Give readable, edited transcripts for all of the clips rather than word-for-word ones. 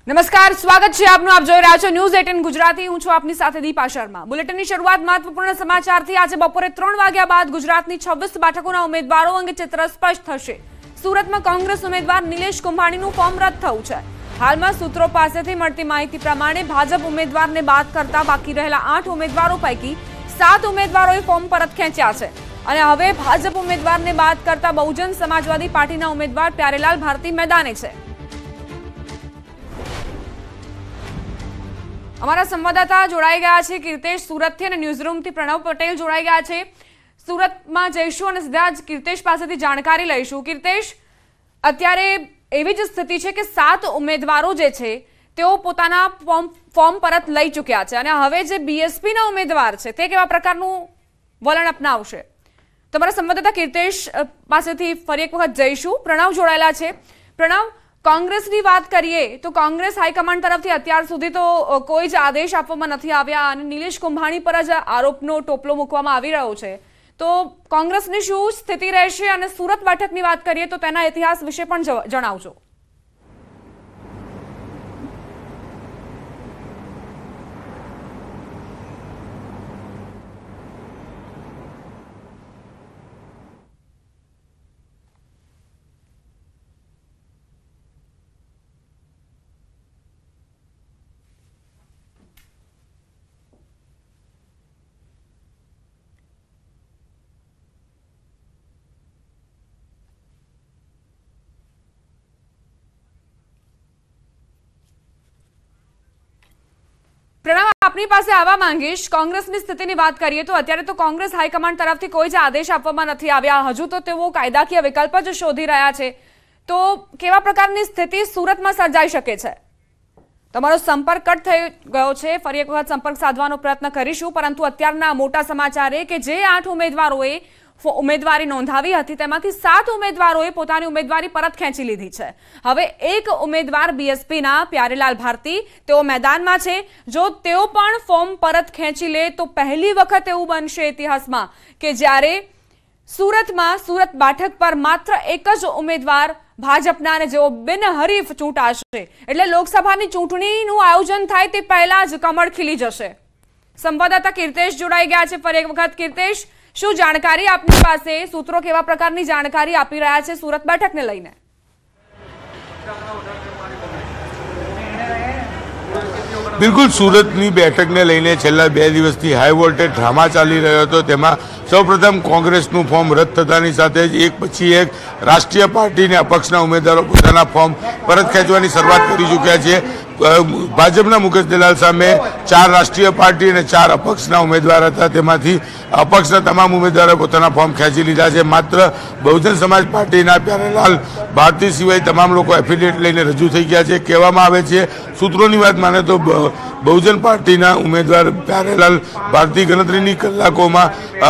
નમસ્કાર, સ્વાગત છે આપનું. આપ જોઈ રહ્યા છો ન્યૂઝ 18 ગુજરાતી. હું છું આપની સાથે દીપા શર્મા. બુલેટિનની શરૂઆત મહત્વપૂર્ણ સમાચારથી. આજે બપોરે 3 વાગ્યા બાદ ગુજરાતની 26 બેઠકોના ઉમેદવારો અંગે ચિત્ર સ્પષ્ટ થશે. સુરતમાં કોંગ્રેસ ઉમેદવાર નિલેશ કુંભાણીનું ફોર્મ રદ થયું છે. હાલમાં સૂત્રો પાસેથી મળતી માહિતી પ્રમાણે ભાજપ ઉમેદવારને બાદ કરતા બાકી રહેલા 8 ઉમેદવારો પૈકી 7 ઉમેદવારોએ ફોર્મ પરત ખેંચ્યા છે અને હવે ભાજપ ઉમેદવારને બાદ કરતા બહુજન સમાજવાદી પાર્ટીના ઉમેદવાર પ્યારેલાલ ભારતી મેદાને છે. અમારા સંવાદદાતા જોડાઈ ગયા છે કીર્તેશ સુરતથી અને ન્યૂઝરૂમથી પ્રણવ પટેલ જોડાઈ ગયા છે. સુરતમાં જઈશું અને સીધા જ કીર્તેશ પાસેથી જાણકારી લઈશું. કીર્તેશ, અત્યારે એવી જ સ્થિતિ છે કે 7 ઉમેદવારો જે છે તેઓ પોતાના ફોર્મ પરત લઈ ચૂક્યા છે અને હવે જે બીએસપીના ઉમેદવાર છે તે કેવા પ્રકારનું વલણ અપનાવશે? તમારા સંવાદદાતા કીર્તેશ પાસેથી ફરી એક વખત જઈશું. પ્રણવ જોડાયેલા છે. પ્રણવ, કોંગ્રેસની વાત કરીએ તો કોંગ્રેસ હાઈકમાન્ડ તરફથી અત્યાર સુધી તો કોઈ જ આદેશ આપવામાં નથી આવ્યા અને નિલેશ કુંભાણી પર જ આરોપનો ટોપલો મૂકવામાં આવી રહ્યો છે. તો કોંગ્રેસની શું સ્થિતિ રહેશે અને સુરત બેઠકની વાત કરીએ તો તેના ઇતિહાસ વિશે પણ જણાવજો. પ્રણવ, આપની પાસે આવવા માંગીશ. કોંગ્રેસની સ્થિતિની વાત કરીએ તો અત્યારે તો કોંગ્રેસ હાઈકમાન્ડ તરફથી કોઈ જ આદેશ આપવામાં નથી આવ્યા. હજુ તો તેઓ કાયદાકીય વિકલ્પ જ શોધી રહ્યા છે. તો કેવા પ્રકારની સ્થિતિ સુરતમાં સર્જાઈ શકે છે? તમારો સંપર્ક કટ થઈ ગયો છે. ફરી એક વખત સંપર્ક સાધવાનો પ્રયત્ન કરીશું, પરંતુ અત્યારના મોટા સમાચાર એ કે જે 8 ઉમેદવારોએ ઉમેદવારી નોંધાવી હતી તેમાંથી 7 ઉમેદવારોએ પોતાની ઉમેદવારી પરત ખેંચી લીધી છે. હવે એક ઉમેદવાર બીએસપીના પ્યારેલાલ ભારતી તેઓ મેદાનમાં છે. જો તેઓ પણ ફોર્મ પરત ખેંચી લે તો પહેલી વખત એવું બનશે ઇતિહાસમાં કે જ્યારે સુરતમાં સુરત બેઠક પર માત્ર એક જ ઉમેદવાર ભાજપના અને જેઓ બિનહરીફ ચૂંટાશે. એટલે લોકસભાની ચૂંટણીનું આયોજન થાય તે પહેલા જ કમળ ખીલી જશે. સંવાદદાતા કીર્તેશ જોડાઈ ગયા છે. ફરી એક વખત કીર્તેશ, શું જાણકારી આપની પાસે? સૂત્રો કેવા પ્રકારની જાણકારી આપી રહ્યા છે સુરત બેઠકને લઈને? બિલકુલ, સુરતની બેઠકને લઈને છેલ્લા 2 દિવસથી હાઈ વોલ્ટેજ ડ્રામા ચાલી રહ્યો હતો. તેમાં સૌપ્રથમ કોંગ્રેસનું ફોર્મ રદ થતાની સાથે જ એક પછી એક રાષ્ટ્રીય પાર્ટીને અપક્ષના ઉમેદવારો પોતાના ફોર્મ પરત ખેંચવાની શરૂઆત કરી ચૂક્યા છે. ભાજપના મુકેશ દલાલ સામે 4 રાષ્ટ્રીય પાર્ટી અને 4 અપક્ષના ઉમેદવાર હતા. તેમાંથી અપક્ષના તમામ ઉમેદવારોએ પોતાના ફોર્મ ખેંચી લીધા છે. માત્ર બહુજન સમાજ પાર્ટીના પ્યારેલાલ ભારતી સિવાય તમામ લોકો એફિલિએટ લઈને રજૂ થઈ ગયા છે. કહેવામાં આવે છે, સૂત્રોની વાત માને તો બહુજન પાર્ટીના ઉમેદવાર પ્યારેલાલ ભારતી ગણતરીની કલાકોમાં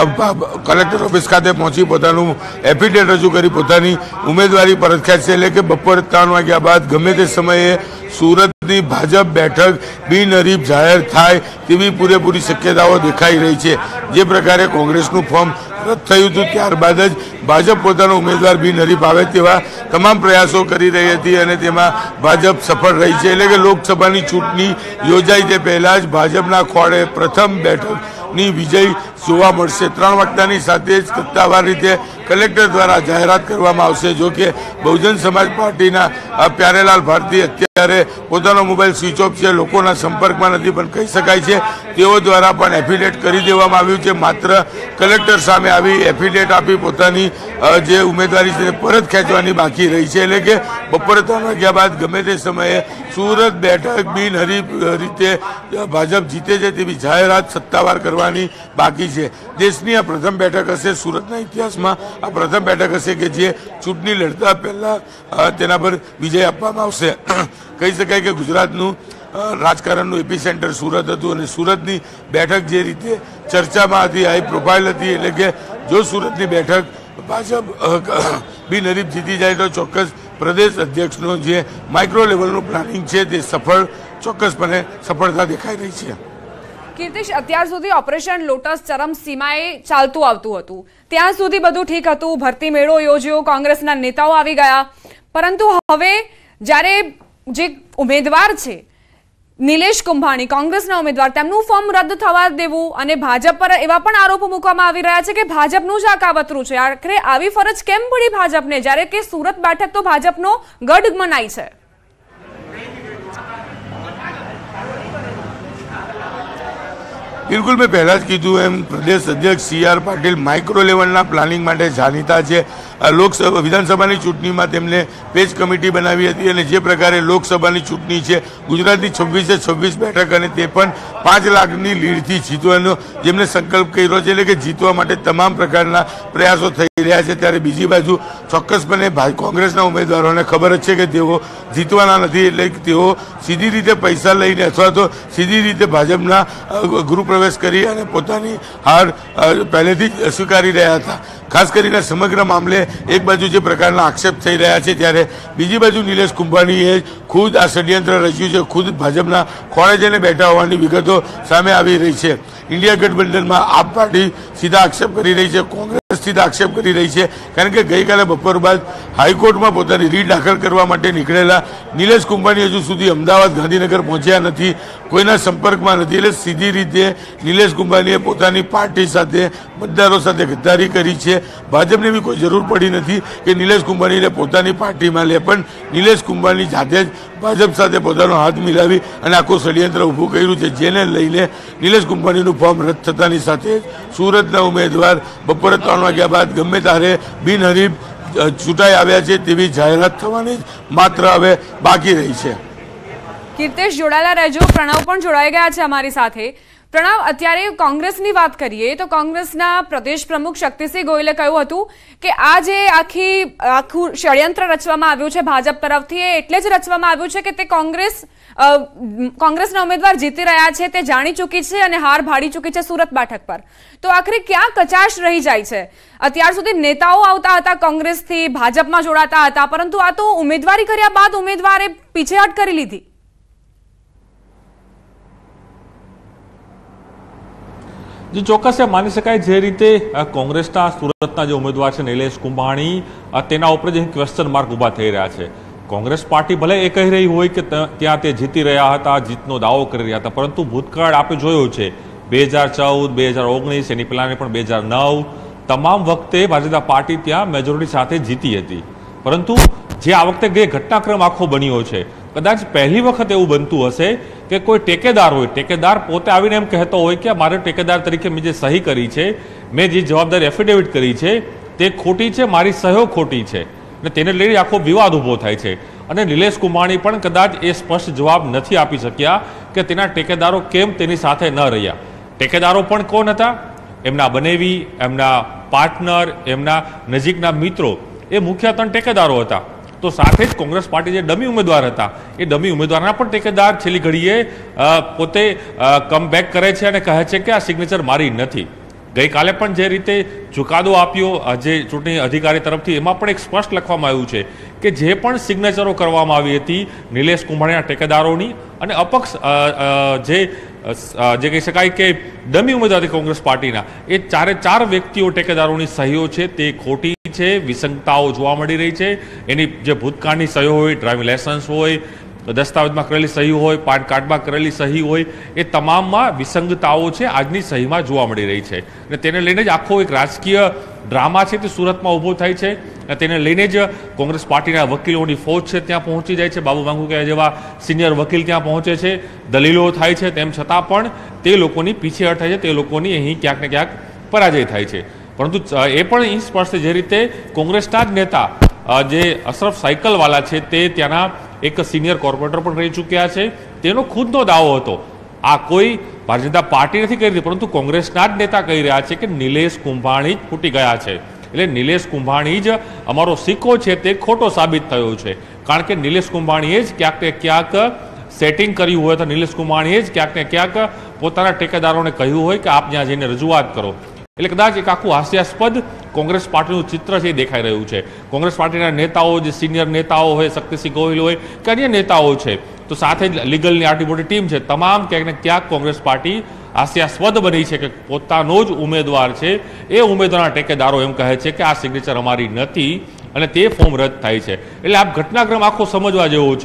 કલેક્ટર ઓફિસ ખાતે પહોંચી પોતાનું એફિડેવિટ રજૂ કરી પોતાની ઉમેદવારી પરત ખેંચશે. એટલે કે બપોરે 3 વાગ્યા બાદ ગમે તે સમયે સુરતની ભાજપ બેઠક બિનહરીફ જાહેર થાય તેવી પૂરેપૂરી શક્યતાઓ દેખાઈ રહી છે. જે પ્રકારે કોંગ્રેસનું ફોર્મ રદ થયું હતું ત્યારબાદ જ ભાજપ પોતાનો ઉમેદવાર બિનહરીફ આવે તેવા તમામ પ્રયાસો કરી રહી હતી અને તેમાં ભાજપ સફળ રહી છે. એટલે કે લોકસભાની ચૂંટણી યોજાઈ તે પહેલા જ ભાજપના ખોળે પ્રથમ બેઠકની વિજય જોવા મળશે. 3 વાગ્યાની સાથે જ સત્તાવાર રીતે કલેક્ટર દ્વારા જાહેરાત કરવામાં આવશે. જો કે બહુજન સમાજ પાર્ટીના પ્યારેલાલ ભારતી અત્યારે પોતાનો મોબાઈલ સ્વિચ ઓફ છે, લોકોના સંપર્કમાં નથી, પણ કહી શકાય છે તેઓ દ્વારા પણ એફિડેવિટ કરી દેવામાં આવ્યું છે. માત્ર કલેક્ટર સામે આવી એફિડેવિટ આપી પોતાની જે ઉમેદવારી છે પરત ખેંચવાની બાકી રહી છે. એટલે કે બપોરે 3 વાગ્યા બાદ ગમે તે સમયે સુરત બેઠક બિનહરીફ રીતે ભાજપ જીતે છે તેવી જાહેરાત સત્તાવાર કરવાની બાકી છે. દેશની આ પ્રથમ બેઠક હશે, સુરતના ઇતિહાસમાં આ પ્રથમ બેઠક હશે કે જે ચૂંટણી લડતા પહેલા તેના પર વિજય આપવામાં આવશે. કહી શકાય કે ગુજરાતનું રાજકારણનું એપી સેન્ટર સુરત હતું અને સુરતની બેઠક જે રીતે ચર્ચામાં હતી, હાઈ પ્રોફાઇલ હતી. એટલે કે જો સુરતની બેઠક ભાજપ બિનહરીફ જીતી જાય તો ચોક્કસ પ્રદેશ અધ્યક્ષનો જે માઇક્રો લેવલનું પ્લાનિંગ છે તે ચોક્કસપણે સફળતા દેખાઈ રહી છે. કીર્તિશ, અત્યાર સુધી ઓપરેશન લોટસ ચરમસીમાએ ચાલતું આવતું હતું. ત્યાં સુધી બધું ઠીક હતું, ભરતી મેળો યોજ્યો, કોંગ્રેસના નેતાઓ આવી ગયા, પરંતુ હવે જ્યારે જે ઉમેદવાર છે નિલેશ કુંભાણી, કોંગ્રેસના ઉમેદવાર, તેમનું ફોર્મ રદ થવા દેવું અને ભાજપ પર એવા પણ આરોપો મૂકવામાં આવી રહ્યા છે કે ભાજપનું જ આ કાવતરું છે. આખરે આવી ફરજ કેમ પડી ભાજપને, જ્યારે કે સુરત બેઠક તો ભાજપનો ગઢ મનાય છે? બિલકુલ, મેં પહેલા જ કીધું એમ પ્રદેશ અધ્યક્ષ CR પાટીલ માઇક્રો લેવલના પ્લાનિંગ માટે જાણીતા છે. લોકસભા વિધાનસભાની ચૂંટણીમાં તેમને પેજ કમિટી બનાવી હતી અને જે પ્રકારે લોકસભાની ચૂંટણી છે ગુજરાતની 26 બેઠક અને તે પણ 5 લાખની લીડથી જીતવાનો જેમને સંકલ્પ કર્યો છે, એટલે કે જીતવા માટે તમામ પ્રકારના પ્રયાસો થઈ રહ્યા છે. ત્યારે બીજી બાજુ ચોક્કસપણે કોંગ્રેસના ઉમેદવારોને ખબર જ છે કે તેઓ જીતવાના નથી, એટલે તેઓ સીધી રીતે પૈસા લઈને અથવા તો સીધી રીતે ભાજપના ગૃહપ્રવેશ કરી અને પોતાની હાર પહેલેથી જ સ્વીકારી રહ્યા હતા. ખાસ કરીને સમગ્ર મામલે એક બાજુ જે પ્રકારના આક્ષેપ થઈ રહ્યા છે, ત્યારે બીજી બાજુ નિલેશ કુંભાણીએ ખુદ આ ષડયંત્ર રચ્યું છે, ખુદ ભાજપના ખોળે જઈને બેઠા હોવાની વિગતો સામે આવી રહી છે. ઇન્ડિયા ગઠબંધનમાં આપ પાર્ટી સીધા આક્ષેપ કરી રહી છે, કોંગ્રેસ સીધા આક્ષેપ કરી રહી છે, કારણ કે ગઈકાલે બપોર બાદ હાઈકોર્ટમાં પોતાની રીટ દાખલ કરવા માટે નીકળેલા નિલેશ કુંભાણી હજુ સુધી અમદાવાદ, ગાંધીનગર પહોંચ્યા નથી, કોઈના સંપર્કમાં નથી. એટલે સીધી રીતે નિલેશ કુંભાણીએ પોતાની પાર્ટી સાથે, મતદારો સાથે ગદ્દારી કરી છે. ભાજપને બી કોઈ જરૂર પડી નથી કે નિલેશ કુંભાણીને પોતાની પાર્ટીમાં લે, પણ નિલેશ કુંભાણી જાતે જ ભાજપ સાથે પોતાનો હાથ મિલાવી અને આખું ષડયંત્ર ઊભું કર્યું છે, જેને લઈને નિલેશ કુંભાણીનું ફોર્મ રદ થતાની સાથે જ સુરતના ઉમેદવાર બપોરે 3 વાગ્યા બાદ ગમે ત્યારે બિનહરીફ ચૂંટાઈ આવ્યા છે તેવી જાહેરાત થવાની માત્ર હવે બાકી રહી છે. કીર્તેશ જોડાયેલા રહેજો. પ્રણવ પણ જોડાઈ ગયા છે અમારી સાથે. પ્રણવ, અત્યારે કોંગ્રેસની વાત કરીએ તો કોંગ્રેસના પ્રદેશ પ્રમુખ શક્તિસિંહ ગોયલે કહ્યું હતું કે આ જે આખું ષડયંત્ર રચવામાં આવ્યું છે ભાજપ તરફથી, એ એટલે જ રચવામાં આવ્યું છે કે તે કોંગ્રેસના ઉમેદવાર જીતી રહ્યા છે તે જાણી ચૂકી છે અને હાર ભાડી ચૂકી છે સુરત બેઠક પર. તો આખરે ક્યાં કચાશ રહી જાય છે? અત્યાર સુધી નેતાઓ આવતા હતા કોંગ્રેસથી, ભાજપમાં જોડાતા હતા, પરંતુ આ તો ઉમેદવારી કર્યા બાદ ઉમેદવારે પીછેહટ કરી લીધી. જે ચોક્કસ માની શકાય, જે રીતે કોંગ્રેસના સુરતના જે ઉમેદવાર છે નિલેશ કુંભાણી, તેના ઉપર જે ક્વેશ્ચન માર્ક ઊભા થઈ રહ્યા છે. કોંગ્રેસ પાર્ટી ભલે એ કહી રહી હોય કે ત્યાં તે જીતી રહ્યા હતા, જીતનો દાવો કરી રહ્યા હતા, પરંતુ ભૂતકાળ આપણે જોયો છે 2014, 2019, એની પહેલાંની પણ 2009, તમામ વખતે ભારતીય જનતા પાર્ટી ત્યાં મેજોરિટી સાથે જીતી હતી. પરંતુ જે આ વખતે જે ઘટનાક્રમ આખો બન્યો છે, કદાચ પહેલી વખત એવું બનતું હશે કે કોઈ ટેકેદાર હોય, ટેકેદાર પોતે આવીને એમ કહેતો હોય કે મારે ટેકેદાર તરીકે મેં જે સહી કરી છે, મેં જે જવાબદારી એફિડેવિટ કરી છે તે ખોટી છે, મારી સહયો ખોટી છે, અને તેને લઈને આખો વિવાદ ઊભો થાય છે. અને નિલેશ કુંભાણી પણ કદાચ એ સ્પષ્ટ જવાબ નથી આપી શક્યા કે તેના ટેકેદારો કેમ તેની સાથે ન રહ્યા. ટેકેદારો પણ કોણ હતા? એમના બનેવી, એમના પાર્ટનર, એમના નજીકના મિત્રો, એ મુખ્ય 3 ટેકેદારો હતા. તો સાથે જ કોંગ્રેસ પાર્ટી જે ડમી ઉમેદવાર હતા, એ ડમી ઉમેદવારના પણ ટેકેદાર છેલ્લી ઘડીએ પોતે કમબેક કરે છે અને કહે છે કે આ સિગ્નેચર મારી નથી. ગઈકાલે પણ જે રીતે ચુકાદો આપ્યો જે ચૂંટણી અધિકારી તરફથી, એમાં પણ એક સ્પષ્ટ લખવામાં આવ્યું છે કે જે પણ સિગ્નેચરો કરવામાં આવી હતી નિલેશ કુંભાણીના ટેકેદારોની અને અપક્ષ જે કહી શકાય કે ડમી ઉમેદવાર કોંગ્રેસ પાર્ટીના, એ 4 વ્યક્તિઓ ટેકેદારોની સહીઓ છે તે ખોટી છે, વિસંગતાઓ જોવા મળી રહી છે. એની જે ભૂતકાળની સહીઓ હોય, ડ્રાઇવિંગ લાયસન્સ હોય, દસ્તાવેજમાં કરેલી સહી હોય, પાન કાર્ડમાં કરેલી સહી હોય, એ તમામમાં વિસંગતાઓ છે આજની સહીમાં જોવા મળી રહી છે. અને તેને લઈને જ આખો એક રાજકીય ડ્રામા છે તે સુરતમાં ઊભો થાય છે. અને તેને લઈને જ કોંગ્રેસ પાર્ટીના વકીલોની ફોજ છે ત્યાં પહોંચી જાય છે. બાબુ માંગુકિયા જેવા સિનિયર વકીલ ત્યાં પહોંચે છે, દલીલો થાય છે, તેમ છતાં પણ તે લોકોની પીછેહટ થાય છે, તે લોકોની અહીં ક્યાંક ને ક્યાંક પરાજય થાય છે. પરંતુ એ પણ સ્પષ્ટ, જે રીતે કોંગ્રેસના જ નેતા જે અશરફ સાયકલવાલા છે તે ત્યાંના એક સિનિયર કોર્પોરેટર પણ રહી ચૂક્યા છે, તેનો ખુદનો દાવો હતો. આ કોઈ ભારતીય જનતા પાર્ટી નથી કરી રહી, પરંતુ કોંગ્રેસના જ નેતા કહી રહ્યા છે કે નિલેશ કુંભાણી જ ફૂટી ગયા છે. એટલે નિલેશ કુંભાણી જ અમારો સિક્કો છે તે ખોટો સાબિત થયો છે, કારણ કે નિલેશ કુંભાણીએ જ ક્યાંક ને ક્યાંક સેટિંગ કર્યું હોય, તો નિલેશ કુંભાણીએ જ ક્યાંક ને ક્યાંક પોતાના ટેકેદારોને કહ્યું હોય કે આપ ત્યાં જઈને રજૂઆત કરો. એટલે કદાચ એક આખું હાસ્યાસ્પદ કોંગ્રેસ પાર્ટીનું ચિત્ર છે એ દેખાઈ રહ્યું છે. કોંગ્રેસ પાર્ટીના નેતાઓ, જે સિનિયર નેતાઓ હોય, શક્તિસિંહ ગોહિલ હોય કે અન્ય નેતાઓ છે, તો સાથે જ લીગલની આટલી મોટી ટીમ છે, તમામ ક્યાંક ને ક્યાંક કોંગ્રેસ પાર્ટી હાસ્યાસ્પદ બની છે કે પોતાનો જ ઉમેદવાર છે એ ઉમેદવારના ટેકેદારો એમ કહે છે કે આ સિગ્નેચર અમારી નથી અને તે ફોર્મ રદ થાય છે. એટલે આ ઘટનાક્રમ આખો સમજવા જેવો છે.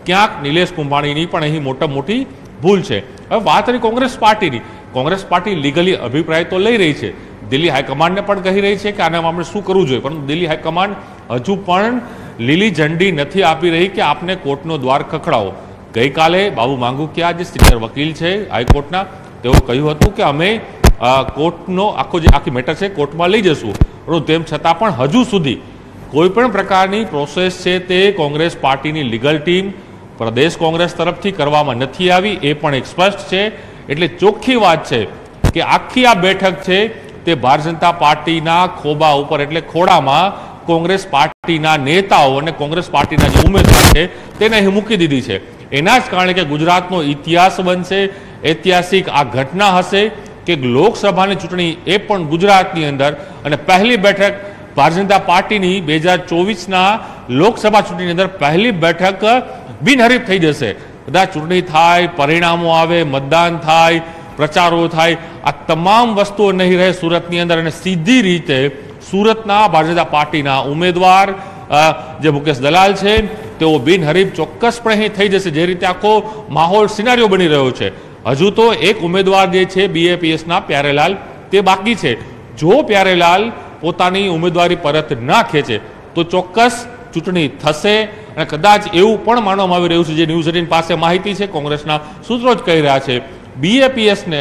ક્યાંક નિલેશ કુંભાણીની પણ અહીં મોટી ભૂલ છે. હવે વાત કરી કોંગ્રેસ પાર્ટીની. કોંગ્રેસ પાર્ટી લીગલી અભિપ્રાય તો લઈ રહી છે, દિલ્હી હાઈકમાન્ડને પણ કહી રહી છે કે આના મામલે શું કરવું જોઈએ, પરંતુ દિલ્હી હાઈકમાન્ડ હજુ પણ લીલી ઝંડી નથી આપી રહી કે આપને કોર્ટનો દ્વાર ખખડાવો. ગઈકાલે બાબુ માંગુકિયા જે સિનિયર વકીલ છે હાઈકોર્ટના, તેઓ કહ્યું હતું કે અમે કોર્ટનો આખી મેટર છે કોર્ટમાં લઈ જશું, પરંતુ તેમ છતાં પણ હજુ સુધી કોઈ પણ પ્રકારની પ્રોસેસ છે તે કોંગ્રેસ પાર્ટીની લીગલ ટીમ પ્રદેશ કોંગ્રેસ તરફથી કરવામાં નથી આવી, એ પણ એક સ્પષ્ટ છે. એટલે ચોખ્ખી વાત છે કે આખી આ બેઠક છે તે ભારતીય જનતા પાર્ટીના ખોબા ઉપર એટલે ખોડામાં કોંગ્રેસ પાર્ટીના નેતાઓ અને કોંગ્રેસ પાર્ટીના જે ઉમેદવાર છે તેને અહીં મૂકી દીધી છે. એના જ કારણે કે ગુજરાતનો ઇતિહાસ બનશે, ઐતિહાસિક આ ઘટના હશે કે લોકસભાની ચૂંટણી એ પણ ગુજરાતની અંદર અને પહેલી બેઠક ભારતીય જનતા પાર્ટીની 2024ના લોકસભા ચૂંટણીની અંદર પહેલી બેઠક બિનહરીફ થઈ જશે. કદાચ ચૂંટણી થાય, પરિણામો આવે, મતદાન થાય, પ્રચારો થાય, આ તમામ વસ્તુઓ નહીં રહે સુરતની અંદર અને સીધી રીતે સુરતના ભારતીય જનતા પાર્ટીના ઉમેદવાર જે મુકેશ દલાલ છે તેઓ બિનહરીફ ચોક્કસપણે અહીં થઈ જશે. જે રીતે આખો માહોલ સિનારીઓ બની રહ્યો છે. હજુ તો એક ઉમેદવાર જે છે BAPSના પ્યારેલાલ તે બાકી છે. જો પ્યારેલાલ પોતાની ઉમેદવારી પરત ના ખેંચે તો ચોક્કસ ચૂંટણી થશે અને કદાચ એવું પણ માનવામાં આવી રહ્યું છે, જે ન્યૂઝ 18 પાસે માહિતી છે, કોંગ્રેસના સૂત્રો જ કહી રહ્યા છે, BAPSને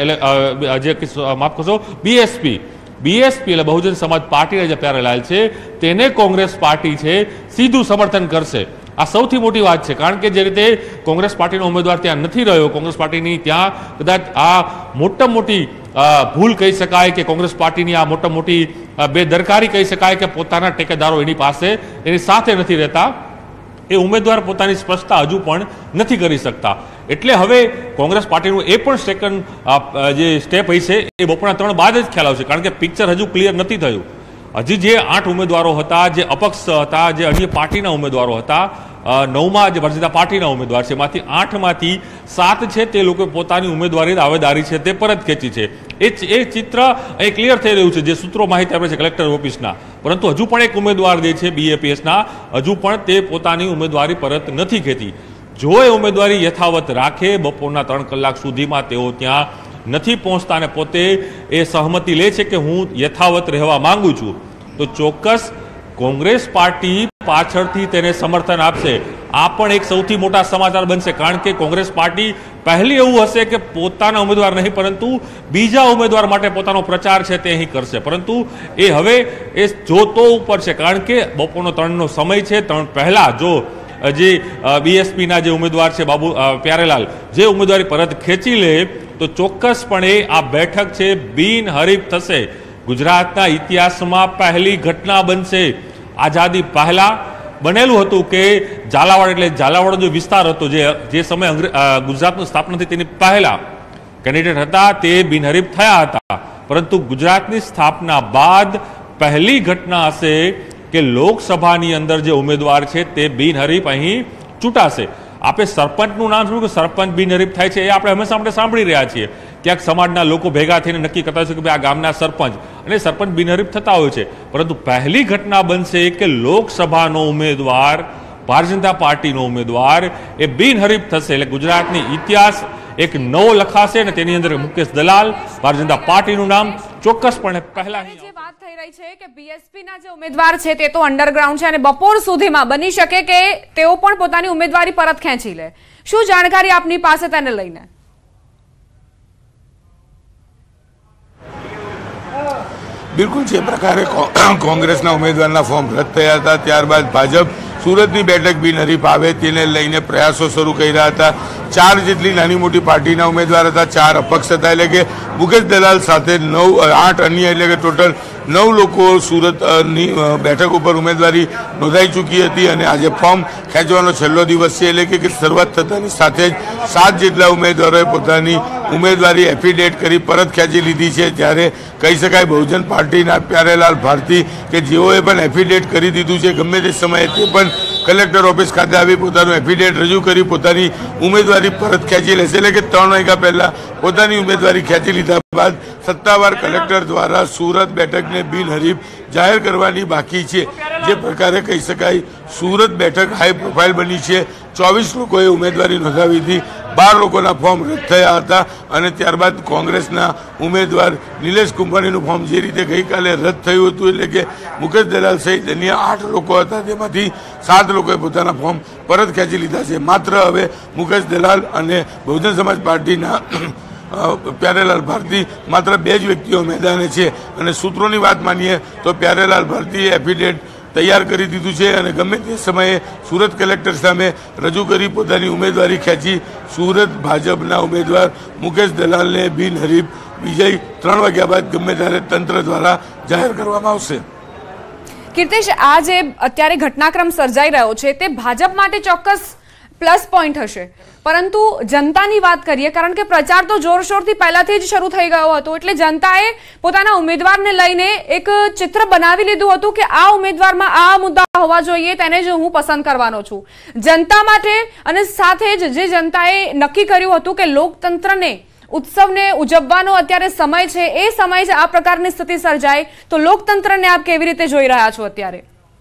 માફ કરશો BSP એટલે બહુજન સમાજ પાર્ટીના જે પ્યારેલાલ છે તેને કોંગ્રેસ પાર્ટી છે સીધું સમર્થન કરશે. આ સૌથી મોટી વાત છે, કારણ કે જે રીતે કોંગ્રેસ પાર્ટીનો ઉમેદવાર ત્યાં નથી રહ્યો, કોંગ્રેસ પાર્ટીની ત્યાં કદાચ આ મોટી ભૂલ કહી શકાય કે કોંગ્રેસ પાર્ટીની આ મોટી બેદરકારી કહી શકાય કે પોતાના ટેકેદારો એની સાથે નથી રહેતા, એ ઉમેદવાર પોતાની સ્પષ્ટતા હજુ પણ નથી કરી શકતા. એટલે હવે કોંગ્રેસ પાર્ટીનું એ પણ સેકન્ડ જે સ્ટેપ હશે એ બપોરના 3 બાદ જ ખ્યાલ આવશે, કારણ કે પિક્ચર હજુ ક્લિયર નથી થયું. હજી જે 8 ઉમેદવારો હતા, જે અપક્ષ હતા, જે અન્ય પાર્ટીના ઉમેદવારો હતા, 9માં જે ભારતીય જનતા પાર્ટીના ઉમેદવાર છે એમાંથી 8માંથી 7 છે તે લોકો પોતાની ઉમેદવારી દાવેદારી છે તે પરત ખેંચી છે. એ ચિત્ર અહીં ક્લિયર થઈ રહ્યું છે, જે સૂત્રો માહિતી આપે છે કલેક્ટર ઓફિસના. પરંતુ હજુ પણ એક ઉમેદવાર જે છે BAPSના હજુ પણ તે પોતાની ઉમેદવારી પરત નથી ખેંચી. જો એ ઉમેદવારી યથાવત રાખે, બપોરના 3 કલાક સુધીમાં તેઓ ત્યાં નથી પહોંચતા અને પોતે એ સહમતિ લે છે કે હું યથાવત રહેવા માંગુ છું, તો ચોક્કસ કોંગ્રેસ પાર્ટી પાછળથી તેને સમર્થન આપશે. આ પણ એક સૌથી મોટા સમાચાર બનશે, કારણ કે કોંગ્રેસ પાર્ટી પહેલી એવું હશે કે પોતાના ઉમેદવાર નહીં પરંતુ બીજા ઉમેદવાર માટે પોતાનો પ્રચાર છે તે અહીં કરશે. પરંતુ એ હવે એ જોતો ઉપર છે, કારણ કે બપોરનો 3નો સમય છે. 3 પહેલા જો જે BSPના જે ઉમેદવાર છે પ્યારેલાલ જે ઉમેદવારી પરત ખેંચી લે તો ચોક્કસપણે આ બેઠક છે બિનહરીફ થશે. ગુજરાતના ઇતિહાસમાં પહેલી ઘટના બનશે. આઝાદી પહેલા બનેલું હતું કે ઝાલાવાડ એટલે ઝાલાવાડ જે વિસ્તાર હતો, જે સમય ગુજરાતની સ્થાપના થઈ તેની પહેલા કેન્ડિડેટ હતા તે બિનહરીફ થયા હતા, પરંતુ ગુજરાતની સ્થાપના બાદ પહેલી ઘટના હશે કે લોકસભાની અંદર જે ઉમેદવાર છે તે બિનહરીફ અહીં ચૂંટાશે. આપણે સરપંચનું નામ શું કે સરપંચ બિનહરીફ થાય છે, એ આપણે હંમેશા આપણે સાંભળી રહ્યા છીએ. ક્યાંક સમાજના લોકો ભેગા થઈને નક્કી કરતા હોય છે કે ભાઈ આ ગામના સરપંચ, અને સરપંચ બિનહરીફ થતા હોય છે. પરંતુ પહેલી ઘટના બનશે કે લોકસભાનો ઉમેદવાર, ભારતીય જનતા પાર્ટીનો ઉમેદવાર એ બિનહરીફ થશે. એટલે ગુજરાતની ઇતિહાસ એક નવો લખાશે અને તેની અંદર મુકેશ દલાલ, ભારતીય જનતા પાર્ટીનું નામ ચોક્કસપણે પહેલા. જે વાત થઈ રહી છે કે BSPના જે ઉમેદવાર છે તે તો અંડરગ્રાઉન્ડ છે અને બપોર સુધીમાં બની શકે કે તેઓ પણ પોતાની ઉમેદવારી પરત ખેંચી લે. શું જાણકારી આપની પાસે તેને લઈને? બિલકુલ જે પ્રકારે કોંગ્રેસના ઉમેદવારના ફોર્મ રદ થયા હતા, ત્યારબાદ ભાજપ સુરતની બેઠક બિનહરીફ આવે તેને લઈને પ્રયાસો શરૂ કર્યા હતા. 4 જેટલી નાની મોટી પાર્ટીના ઉમેદવાર હતા, 4 અપક્ષ હતા, એટલે કે મુકેશ દલાલ સાથે 8 અન્ય, એટલે કે ટોટલ 9 લોકો સુરતની બેઠક ઉપર ઉમેદવારી નોંધાઈ ચૂકી હતી. અને આજે ફોર્મ ખેંચવાનો છેલ્લો દિવસ છે, એટલે કે શરૂઆત થતાની સાથે જ 7 જેટલા ઉમેદવારોએ પોતાની ઉમેદવારી એફિડેટ કરી પરત ખેંચી લીધી છે. જ્યારે કહી શકાય બહુજન પાર્ટીના પ્યારેલાલ ભારતી કે જેઓએ પણ એફિડેટ કરી દીધું છે, ગમે તે સમયે તે પણ કલેક્ટર ઓફિસ ખાતે આવી પોતાનું એફિડેટ રજૂ કરી પોતાની ઉમેદવારી પરત ખેંચી લેશે. એટલે કે 3 વાગ્યા પહેલા પોતાની ઉમેદવારી ખેંચી લીધા બાદ સત્તાવાર કલેક્ટર દ્વારા સુરત બેઠકને બિનહરીફ જાહેર કરવાની બાકી છે. જે પ્રકારે કહી શકાય સુરત બેઠક હાઈ પ્રોફાઇલ બની છે, 24 લોકોએ ઉમેદવારી નોંધાવી હતી, 12 લોકોના ફોર્મ રદ થયા હતા અને ત્યારબાદ કોંગ્રેસના ઉમેદવાર નિલેશ કુંભાણીનું ફોર્મ જે રીતે ગઈકાલે રદ થયું હતું, એટલે કે મુકેશ દલાલ સહિત અન્ય 8 લોકો હતા, તેમાંથી 7 લોકોએ પોતાના ફોર્મ પરત ખેંચી લીધા છે. માત્ર હવે મુકેશ દલાલ અને બહુજન સમાજ પાર્ટીના પ્યારેલાલ ભારતી માત્ર 2 જ વ્યક્તિઓ મેદાને છે અને સૂત્રોની વાત માનીએ તો પ્યારેલાલ ભારતીએ એફિડેવિટ તૈયાર કરી દીધું છે અને ગમે તે સમયે સુરત કલેક્ટર સામે રજૂ કરી પોતાની ઉમેદવારી ખેંચી સુરત ભાજપના ઉમેદવાર મુકેશ દલાલને બિનહરીફ વિજય 3 વાગ્યા બાદ ગમે ત્યારે તંત્ર દ્વારા જાહેર કરવામાં આવશે. કીર્તિશ, આ જે અત્યારે ઘટનાક્રમ સર્જાઈ રહ્યો છે તે ભાજપ માટે ચોક્કસ પ્લસ પોઈન્ટ હશે, પરંતુ જનતાની વાત કરીએ, કારણ કે પ્રચાર તો જોરશોરથી પહેલાથી જ શરૂ થઈ ગયો હતો, એટલે જનતાએ પોતાના ઉમેદવારને લઈને એક ચિત્ર બનાવી લીધું હતું કે આ ઉમેદવારમાં આ મુદ્દા હોવા જોઈએ, તેને જ હું પસંદ કરવાનો છું. જનતા માટે અને સાથે જ જે જનતાએ નક્કી કર્યું હતું કે લોકતંત્રને ઉત્સવને ઉજવવાનો અત્યારે સમય છે, એ સમય છે આ પ્રકારની સ્થિતિ સર્જાય, તો લોકતંત્રને આપ કેવી રીતે જોઈ રહ્યા છો અત્યારે?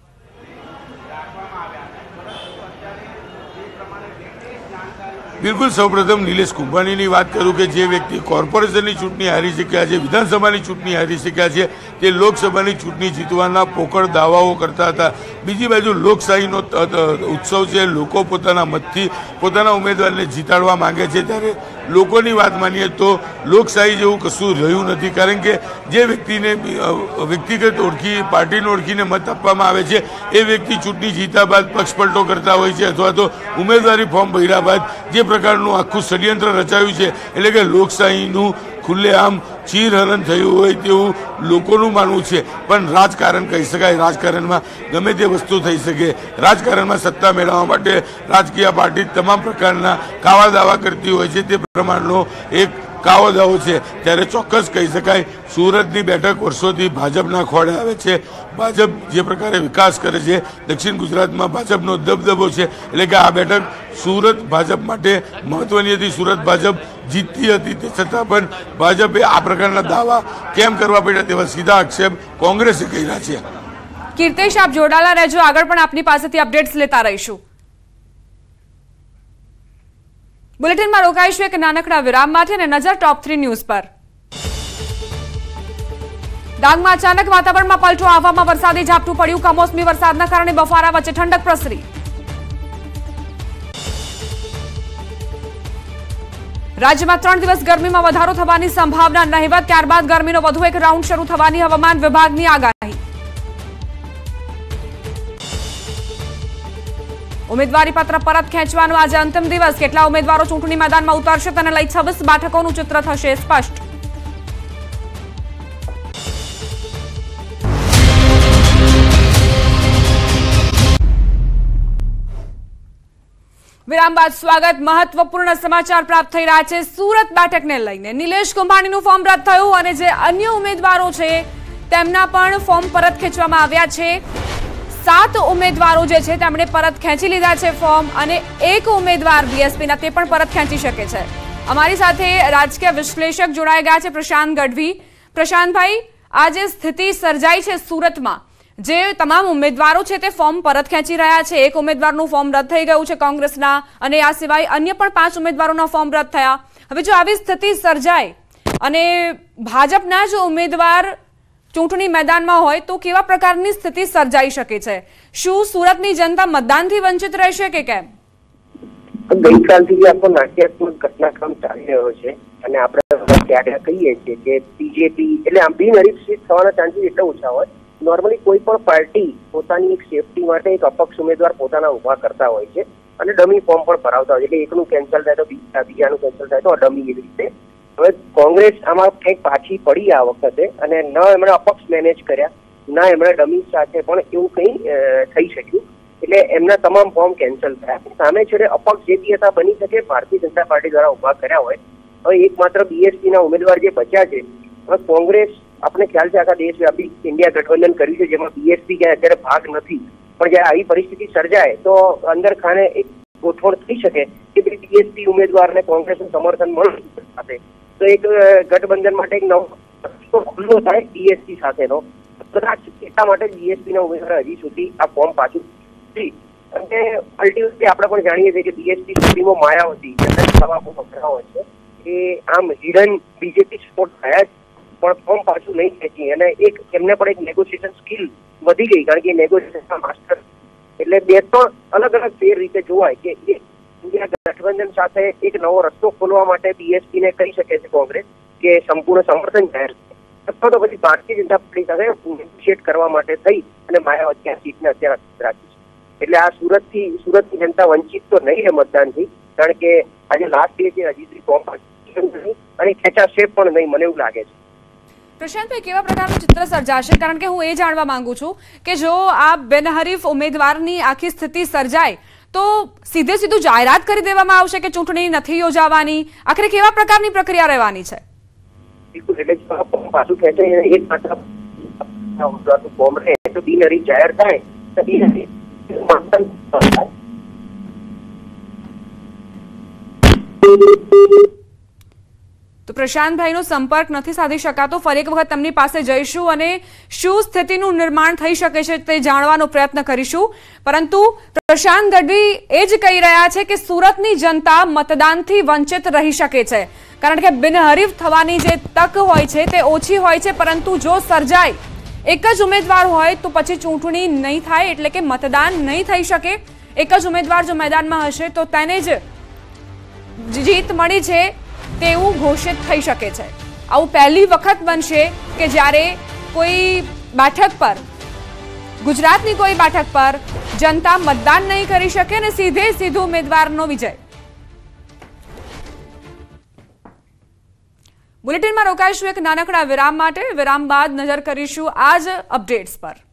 બિલકુલ, સૌપ્રથમ નિલેશ કુંભાણીની વાત કરું કે જે વ્યક્તિ કોર્પોરેશનની ચૂંટણી હારી શક્યા છે, વિધાનસભાની ચૂંટણી હારી શક્યા છે, તે લોકસભાની ચૂંટણી જીતવાના પોકળ દાવાઓ કરતા હતા. બીજી બાજુ લોકશાહીનો ઉત્સવ છે, લોકો પોતાના મતથી પોતાના ઉમેદવારને જીતાડવા માંગે છે, ત્યારે લોકોની વાત માનીએ તો લોકશાહી જેવું કશું રહ્યું નથી, કારણ કે જે વ્યક્તિને વ્યક્તિગત ઓળખી પાર્ટીને ઓળખીને મત આપવામાં આવે છે એ વ્યક્તિ ચૂંટણી જીત્યા બાદ પક્ષપલટો કરતા હોય છે અથવા તો ઉમેદવારી ફોર્મ ભર્યા બાદ જે પ્રકારનું આખું ષડયંત્ર રચાયું છે, એટલે કે લોકશાહીનું ખુલ્લેઆમ ચીરહરણ થયું હોય તેવું લોકોનું માનવું છે. પણ રાજકારણ કહી શકાય, રાજકારણમાં ગમે તે વસ્તુ થઈ શકે. રાજકારણમાં સત્તા મેળવવા માટે રાજકીય પાર્ટી તમામ પ્રકારના કાવા દાવા કરતી હોય છે, તે પ્રમાણનો એક કાવો દાવો છે. ત્યારે ચોક્કસ કહી શકાય સુરતની બેઠક વર્ષોથી ભાજપના ખોળે આવે છે. ભાજપ જે પ્રકારે વિકાસ કરે છે, દક્ષિણ ગુજરાતમાં ભાજપનો દબદબો છે, એટલે કે આ બેઠક સુરત ભાજપ માટે મહત્વની હતી. સુરત ભાજપ જીતતી હતી, તે છતાં પણ ભાજપે આ પ્રકારના દાવા કેમ કરવા પડ્યા તેવા સીધા આક્ષેપ કોંગ્રેસે કર્યા છે. કીર્તિશ, આપ જોડાયેલા રહેજો, આગળ પણ આપની પાસેથી અપડેટ્સ લેતા રહીશું. બુલેટિનમાં રોકાઈશું એક નાનકડા વિરામ માટે અને નજર ટોપ 3 ન્યૂઝ પર. ડાંગમાં અચાનક વાતાવરણમાં પલટો આવવામાં વરસાદી ઝાપટું પડ્યું. કમોસમી વરસાદના કારણે બફારા વચ્ચે ઠંડક પ્રસરી. રાજ્યમાં 3 દિવસ ગરમીમાં વધારો થવાની સંભાવના નહિવત. ત્યારબાદ ગરમીનો વધુ એક રાઉન્ડ શરૂ થવાની હવામાન વિભાગની આગાહી. ઉમેદવારી પત્ર પરત ખેંચવાનો આજે અંતિમ દિવસ. કેટલા ઉમેદવારો ચૂંટણી મેદાનમાં ઉતરશે તેને લઈ 26 બેઠકોનું ચિત્ર થશે સ્પષ્ટ. વિરામ બાદ સ્વાગત. મહત્વપૂર્ણ સમાચાર પ્રાપ્ત થઈ રહ્યા છે સુરત બેઠકને લઈને. નિલેશ કુંભાણીનું ફોર્મ રદ થયું અને જે અન્ય ઉમેદવારો છે તેમના પણ ફોર્મ પરત ખેંચવામાં આવ્યા છે. 7 ઉમેદવારો જે છે તેમણે પરત ખેંચી લીધા છે ફોર્મ અને એક ઉમેદવાર બીએસપીના તે પણ પરત ખેંચી શકે છે. અમારી સાથે રાજકીય વિશ્લેષક જોડાઈ ગયા છે પ્રશાંત ગઢવી. પ્રશાંતભાઈ, આ જે સ્થિતિ સર્જાઈ છે સુરતમાં, જે તમામ ઉમેદવારો છે તે ફોર્મ પરત ખેંચી રહ્યા છે, એક ઉમેદવારનું ફોર્મ રદ થઈ ગયું છે કોંગ્રેસના અને આ સિવાય અન્ય પણ 5 ઉમેદવારોના ફોર્મ રદ થયા. હવે જો આવી સ્થિતિ સર્જાય અને ભાજપના જ ઉમેદવાર ચૂંટણી મેદાનમાં હોય તો કેવા પ્રકારની સ્થિતિ સર્જાઈ શકે છે? શું સુરતની જનતા મતદાનથી વંચિત રહેશે કે કેમ? ગઈકાલથી આખો નાટ્યાત્મક ઘટનાક્રમ ચાલી રહ્યો છે અને આપણે ત્યારે કહીએ છીએ કે બીજેપી એટલે આમ બિનહરીફ સીટ થવાના ચાન્સીસ એટલા ઓછા હોય. નોર્મલી કોઈ પણ પાર્ટી પોતાની એક સેફટી માટે એક અપક્ષ ઉમેદવાર પોતાના ઉભા કરતા હોય છે અને ડમી ફોર્મ પણ ભરાવતા હોય છે. એટલે એકનું કેન્સલ થાય તો બીજાનું કેન્સલ થાય તો ડમી એવી રીતે. હવે કોંગ્રેસ આમાં કંઈક પાછી પડી આ વખતે અને ન એમણે અપક્ષ મેનેજ કર્યા, ના એમણે ડમી સાથે પણ એવું કંઈ થઈ શક્યું. એટલે એમના તમામ ફોર્મ કેન્સલ થયા. સામે છેડે અપક્ષ જે બી હતા બની શકે ભારતીય જનતા પાર્ટી દ્વારા ઉભા કર્યા હોય. હવે એકમાત્ર બીએસપીના ઉમેદવાર જે બચ્યા છે, હવે કોંગ્રેસ આપણે ખ્યાલ છે આખા દેશવ્યાપી ઇન્ડિયા ગઠબંધન કર્યું છે જેમાં બીએસપી ક્યાંય અત્યારે ભાગ નથી. પણ જ્યારે આવી પરિસ્થિતિ સર્જાય તો અંદર ખાને એક ગોઠવણ થઈ શકે કે બીએસપી ઉમેદવારને કોંગ્રેસનું સમર્થન મળે તો એક ગઠબંધન માટે એક નવો ખુલ્લો થાય બીએસપી સાથેનો. કદાચ એટલા માટે બીએસપીના ઉમેદવારે હજી સુધી આ ફોર્મ પાછું અને અલ્ટિમેટલી આપણે પણ જાણીએ છીએ કે બીએસપી સુધીમાં માયાવતી હોય છે એ આમ હિડન બીજેપી સપોર્ટ થયા પણ ફોર્મ પાછું નહીં ખેંચી અને એક એમને પણ એક નેગોશિએશન સ્કિલ વધી ગઈ કારણ કે નેગોશિએશન માસ્ટર એટલે 2-3 અલગ અલગ ફેર રીતે જોવાય કે ઇન્ડિયા ગઠબંધન સાથે એક નવો રસ્તો ખોલવા માટે બીએસપી ને કહી શકે છે કોંગ્રેસ કે સંપૂર્ણ સમર્થન જાહેર અથવા તો પછી ભારતીય જનતા પાર્ટી સાથે નેગોશિએટ કરવા માટે થઈ અને માયાવતી આ સીટને અત્યારે રાખી છે એટલે આ સુરતની જનતા વંચિત તો નહીં રહે મતદાનથી કારણ કે આજે લાસ્ટ ડે છે હજી સુધી ફોર્મ અને ખેંચાશે પણ નહીં મને એવું લાગે છે. પ્રશાંતભાઈ, કેવા પ્રકારનું ચિત્ર સર્જાશે? કારણ કે હું એ જાણવા માંગુ છું કે જો આ બિનહરીફ ઉમેદવારની આખી સ્થિતિ સર્જાય તો સીધું જાહેરાત કરી દેવામાં આવશે કે ચૂંટણી નથી યોજાવાની. આખરે કેવા પ્રકારની પ્રક્રિયા રહેવાની છે? બિલકુલ, એટલે પાછું ખેંચાય એક માત્ર ફોર્મ રહે તો બિનહરીફ જાહેર થાય તો બિનહરીફ તો પ્રશાંતભાઈનો સંપર્ક નથી સાધી શકાતો. ફરી એક વખત તેમની પાસે જઈશું અને શું સ્થિતિનું નિર્માણ થઈ શકે છે તે જાણવાનો પ્રયત્ન કરીશું. પરંતુ પ્રશાંત ગઢવી એ જ કહી રહ્યા છે કે સુરતની જનતા મતદાનથી વંચિત રહી શકે છે કારણ કે બિનહરીફ થવાની જે તક હોય છે તે ઓછી હોય છે. પરંતુ જો સર્જાય એક જ ઉમેદવાર હોય તો પછી ચૂંટણી નહીં થાય એટલે કે મતદાન નહીં થઈ શકે. એક જ ઉમેદવાર જો મેદાનમાં હશે તો તેને જ જીત મળી છે તેવું ઘોષિત થઈ શકે છે. આવું પહેલી વખત બનશે કે જ્યારે કોઈ બેઠક પર, ગુજરાતની કોઈ બેઠક પર જનતા મતદાન નહીં કરી શકે અને સીધું ઉમેદવારનો વિજય. બુલેટિનમાં રોકાઈશું એક નાનકડા વિરામ માટે. વિરામ બાદ નજર કરીશું આ જ અપડેટ્સ પર.